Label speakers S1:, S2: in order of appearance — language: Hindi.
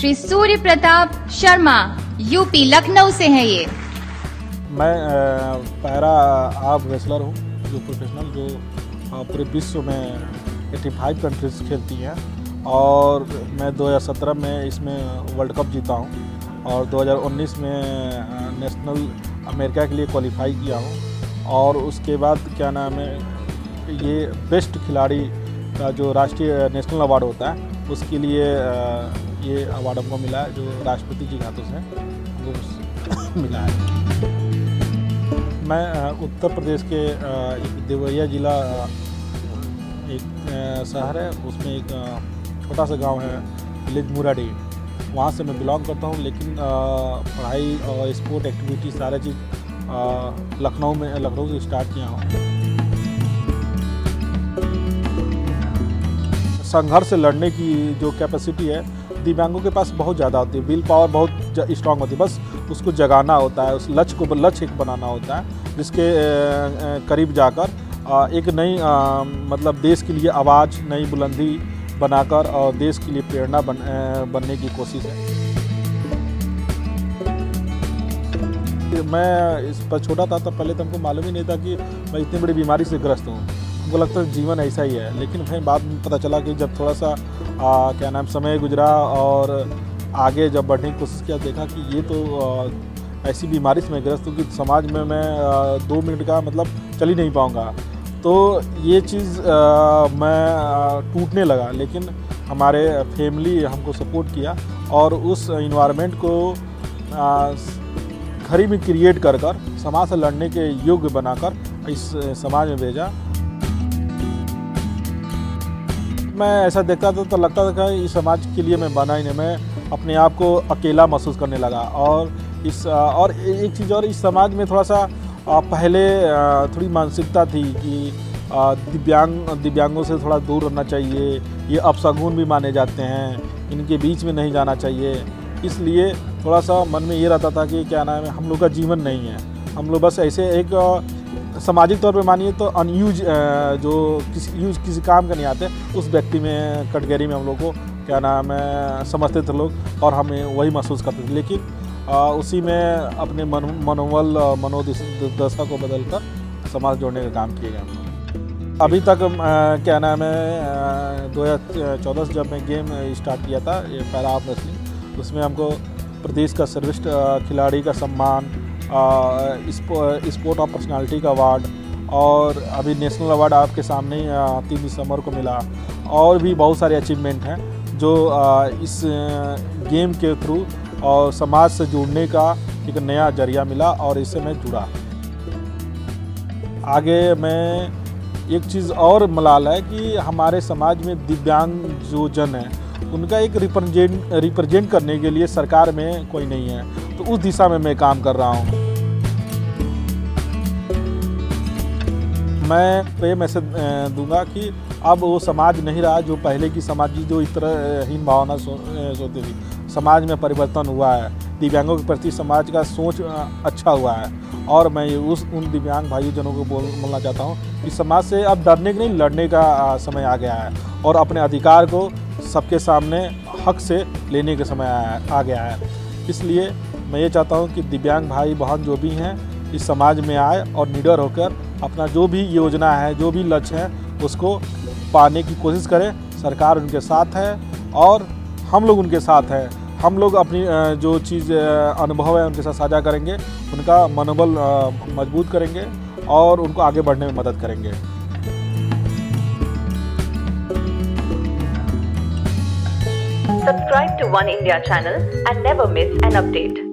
S1: श्री सूर्य प्रताप शर्मा, यूपी लखनऊ से हैं ये।
S2: मैं पैरा आर्म रेसलर हूँ, जो प्रोफेशनल, जो पूरे विश्व में 85 कंट्रीज खेलती हैं, और मैं 2017 में इसमें वर्ल्ड कप जीता हूँ और 2019 में नेशनल अमेरिका के लिए क्वालिफाई किया हूँ। और उसके बाद क्या नाम है, ये बेस्ट खिलाड़ी का जो राष्ट्रीय नेशनल अवार्ड होता है उसके लिए ये अवार्ड हमको मिला है, जो राष्ट्रपति जी के हाथों से हमको मिला है। मैं उत्तर प्रदेश के एक देवरिया जिला एक शहर है, उसमें एक छोटा सा गांव है विलेज मुराडी, वहाँ से मैं बिलोंग करता हूँ। लेकिन पढ़ाई और स्पोर्ट एक्टिविटी सारे चीज़ लखनऊ से स्टार्ट किया हूँ। संघर्ष से लड़ने की जो कैपेसिटी है दिव्यांगों के पास बहुत ज़्यादा होती है, विल पावर बहुत स्ट्रांग होती है, बस उसको जगाना होता है, उस लक्ष्य एक बनाना होता है, जिसके करीब जाकर एक नई मतलब देश के लिए आवाज़, नई बुलंदी बनाकर और देश के लिए प्रेरणा बनने की कोशिश है। मैं इस पर छोटा था तो पहले तो हमको मालूम ही नहीं था कि मैं इतनी बड़ी बीमारी से ग्रस्त हूँ। हमको लगता है जीवन ऐसा ही है, लेकिन फिर बाद में पता चला कि जब थोड़ा सा क्या नाम समय गुजरा और आगे जब बढ़ने की कोशिश किया, देखा कि ये तो ऐसी बीमारी से मैं ग्रस्त हूँ कि समाज में मैं 2 मिनट का मतलब चल ही नहीं पाऊँगा। तो ये चीज़ मैं टूटने लगा, लेकिन हमारे फैमिली हमको सपोर्ट किया और उस इन्वायरमेंट को घर में क्रिएट कर समाज से लड़ने के योग्य बनाकर इस समाज में भेजा। मैं ऐसा देखता था तो लगता था कि इस समाज के लिए मैं बना ही नहीं, मैं अपने आप को अकेला महसूस करने लगा। और एक चीज़ और, इस समाज में थोड़ा सा पहले थोड़ी मानसिकता थी कि दिव्यांगों से थोड़ा दूर रहना चाहिए, ये अपशगुन भी माने जाते हैं, इनके बीच में नहीं जाना चाहिए। इसलिए थोड़ा सा मन में ये रहता था कि क्या नाम है, हम लोग का जीवन नहीं है, हम लोग बस ऐसे एक सामाजिक तौर पे मानिए तो अनयूज, जो किसी काम का नहीं आते, उस व्यक्ति में कैटेगरी में हम लोग को क्या नाम है समझते थे लोग, और हमें वही महसूस करते थे। लेकिन उसी में अपने मनोदशा को बदलकर समाज जोड़ने का काम किए गए। अभी तक क्या नाम है 2014 से जब मैं गेम स्टार्ट किया था, ये पैरा आर्म रेसलिंग, उसमें हमको प्रदेश का सर्वश्रेष्ठ खिलाड़ी का सम्मान, स्पोर्ट ऑफ पर्सनालिटी का अवार्ड, और अभी नेशनल अवार्ड आपके सामने ही 3 दिसंबर को मिला। और भी बहुत सारे अचीवमेंट हैं जो इस गेम के थ्रू और समाज से जुड़ने का एक नया जरिया मिला, और इससे मैं जुड़ा। आगे मैं एक चीज़ और मलाल है कि हमारे समाज में दिव्यांग जो जन हैं उनका एक रिप्रेजेंट करने के लिए सरकार में कोई नहीं है, तो उस दिशा में मैं काम कर रहा हूँ। मैं ये मैसेज दूंगा कि अब वो समाज नहीं रहा जो पहले की समाज जो इस तरह हीन भावना सोचती थी। समाज में परिवर्तन हुआ है, दिव्यांगों के प्रति समाज का सोच अच्छा हुआ है, और मैं उन दिव्यांग भाई जनों को बोलना चाहता हूँ कि समाज से अब डरने के नहीं, लड़ने का समय आ गया है, और अपने अधिकार को सबके सामने हक से लेने का समय आ गया है। इसलिए मैं ये चाहता हूँ कि दिव्यांग भाई बहन जो भी हैं इस समाज में आए और निडर होकर अपना जो भी योजना है, जो भी लक्ष्य है, उसको पाने की कोशिश करें। सरकार उनके साथ है और हम लोग उनके साथ हैं। हम लोग अपनी जो चीज़ अनुभव है उनके साथ साझा करेंगे, उनका मनोबल मजबूत करेंगे और उनको आगे बढ़ने में मदद करेंगे।
S3: Subscribe to One India channel and never miss an update.